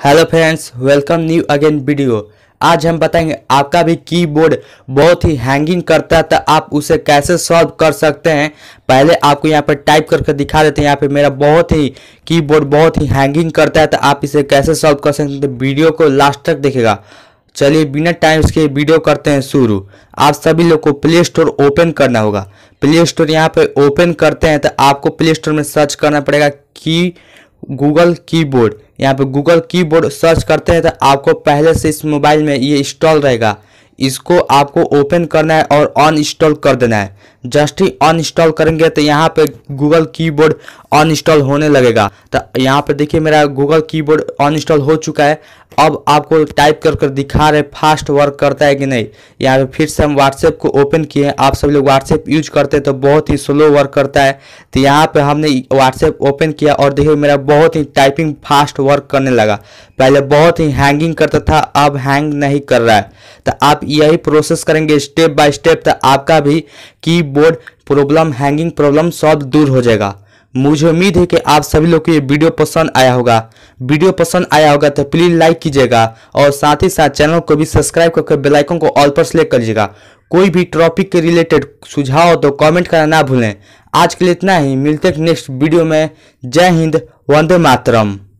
Hello friends, welcome new again video. आज हम बताएंगे आपका भी कीबोर्ड बहुत ही हैंगिंग करता है तो आप उसे कैसे सॉल्व कर सकते हैं। पहले आपको यहाँ पर टाइप करके दिखा देते हैं। यहाँ पे मेरा बहुत ही कीबोर्ड बहुत ही हैंगिंग करता है तो आप इसे कैसे सॉल्व कर सकते हैं, तो वीडियो को लास्ट तक देखेगा। चलिए बिना टाइम इसके वीडियो करते हैं शुरू। आप सभी लोग को प्ले स्टोर ओपन करना होगा। प्ले स्टोर यहाँ पे ओपन करते हैं तो आपको प्ले स्टोर में सर्च करना पड़ेगा गूगल कीबोर्ड। यहाँ पे गूगल कीबोर्ड सर्च करते हैं तो आपको पहले से इस मोबाइल में ये इंस्टॉल रहेगा। इसको आपको ओपन करना है और अनइंस्टॉल कर देना है। जस्ट ही अनइंस्टॉल करेंगे तो यहाँ पे गूगल कीबोर्ड अनइंस्टॉल होने लगेगा। तो यहाँ पे देखिए मेरा गूगल कीबोर्ड अनइंस्टॉल हो चुका है। अब आपको टाइप कर दिखा रहे फास्ट वर्क करता है कि नहीं। यहाँ पे फिर से हम व्हाट्सएप को ओपन किए हैं। आप सभी लोग व्हाट्सएप यूज करते हैं तो बहुत ही स्लो वर्क करता है। तो यहाँ पे हमने व्हाट्सएप ओपन किया और देखिए मेरा बहुत ही टाइपिंग फास्ट वर्क करने लगा। पहले बहुत ही हैंगिंग करता था, अब हैंग नहीं कर रहा है। तो आप यही प्रोसेस करेंगे स्टेप बाय स्टेप तो आपका भी keyboard problem, hanging problem solve दूर हो जाएगा। मुझे उम्मीद है कि आप सभी लोग को ये वीडियो पसंद आया होगा। वीडियो पसंद आया होगा तो प्लीज लाइक कीजिएगा और साथ ही साथ चैनल को भी सब्सक्राइब करके बेल आइकन को ऑल पर सेलेक्ट करिएगा। कोई भी टॉपिक के रिलेटेड सुझाव हो तो कमेंट करना ना भूलें। आज के लिए इतना ही, मिलते हैं नेक्स्ट वीडियो में। जय हिंद, वंदे मातरम।